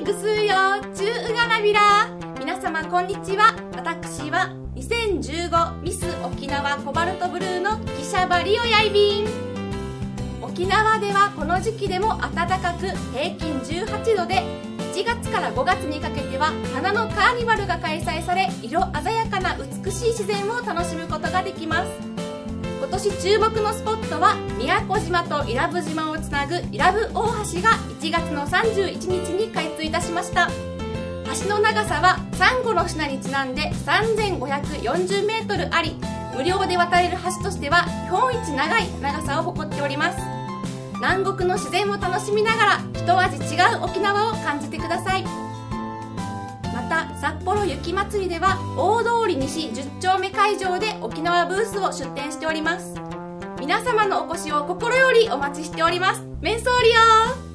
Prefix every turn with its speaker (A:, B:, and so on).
A: ぐすよちゅうがなびら。皆様こんにちは。私は2015ミス沖縄コバルトブルーの記者バリオやいびん。沖縄ではこの時期でも暖かく平均18度で、1月から5月にかけては花のカーニバルが開催され、色鮮やかな美しい自然を楽しむことができます。今年注目のスポットは宮古島と伊良部島をつなぐ伊良部大橋が1月の31日に開通いたしました。橋の長さはサンゴの品にちなんで3540メートルあり、無料で渡れる橋としては日本一長い長さを誇っております。南国の自然を楽しみながら一味違う沖縄を感じてください。また札幌雪まつりでは大通り西10丁目会場で沖縄ブースを出店しております。皆様のお越しを心よりお待ちしております。メンソーリオー。